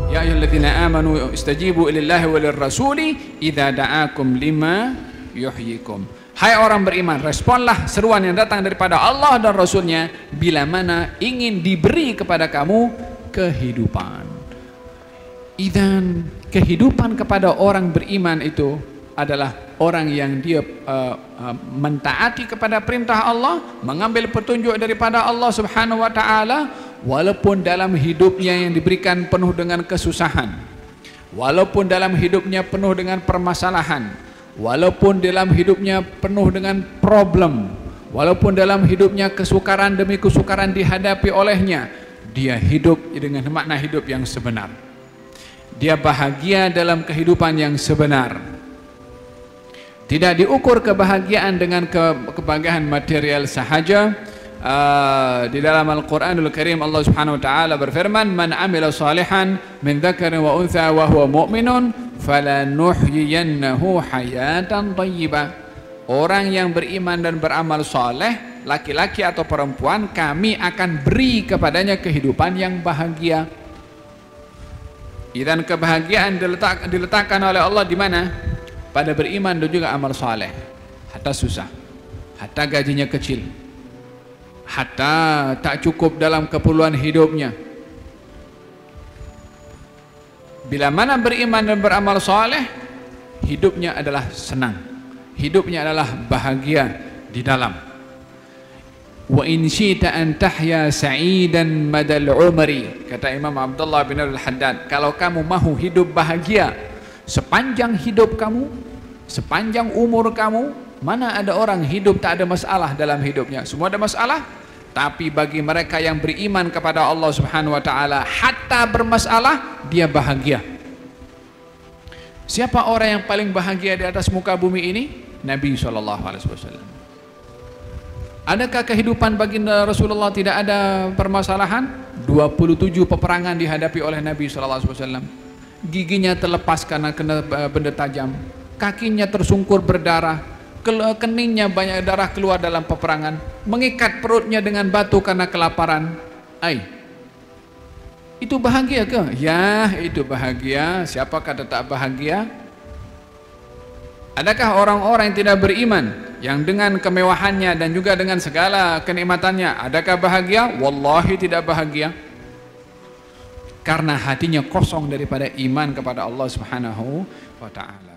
Ya ayyuhalladzina amanu istajibu lillahi walir rasuli idza da'akum lima yuhyikum. Hai orang beriman, responlah seruan yang datang daripada Allah dan Rasulnya bila mana ingin diberi kepada kamu kehidupan. Idzan, kehidupan kepada orang beriman itu adalah orang yang dia mentaati kepada perintah Allah, mengambil petunjuk daripada Allah Subhanahu wa taala, walaupun dalam hidupnya yang diberikan penuh dengan kesusahan, walaupun dalam hidupnya penuh dengan permasalahan, walaupun dalam hidupnya penuh dengan problem, walaupun dalam hidupnya kesukaran demi kesukaran dihadapi olehnya, dia hidup dengan makna hidup yang sebenar. Dia bahagia dalam kehidupan yang sebenar. Tidak diukur kebahagiaan dengan kebahagiaan material sahaja. Di dalam Al-Quranul Karim Allah Subhanahu wa taala berfirman, "Man 'amila salihan min dzakarin wa untha wa huwa mu'minun falanuhyiyannahu hayatan thayyibah." Orang yang beriman dan beramal saleh, laki-laki atau perempuan, kami akan beri kepadanya kehidupan yang bahagia. Dan kebahagiaan diletakkan oleh Allah di mana? Pada beriman dan juga amal saleh. Hatta susah, hatta gajinya kecil, hatta tak cukup dalam keperluan hidupnya. Bila mana beriman dan beramal saleh, hidupnya adalah senang, hidupnya adalah bahagia di dalam. Wa in syi'ta an tahya sa'idan madal umri, kata Imam Abdullah bin Al-Haddad, kalau kamu mahu hidup bahagia sepanjang hidup kamu, sepanjang umur kamu, mana ada orang hidup tak ada masalah dalam hidupnya? Semua ada masalah. Tapi bagi mereka yang beriman kepada Allah Subhanahu wa taala, hatta bermasalah dia bahagia. Siapa orang yang paling bahagia di atas muka bumi ini? Nabi SAW. Adakah kehidupan baginda Rasulullah tidak ada permasalahan? 27 peperangan dihadapi oleh Nabi SAW. Giginya terlepas karena kena benda tajam, kakinya tersungkur berdarah, keningnya banyak darah keluar dalam peperangan, mengikat perutnya dengan batu karena kelaparan. Itu bahagia ke? Ya, itu bahagia. Siapa kata tak bahagia? Adakah orang-orang yang tidak beriman, yang dengan kemewahannya dan juga dengan segala kenikmatannya, adakah bahagia? Wallahi tidak bahagia. Karena hatinya kosong daripada iman kepada Allah Subhanahu wa taala.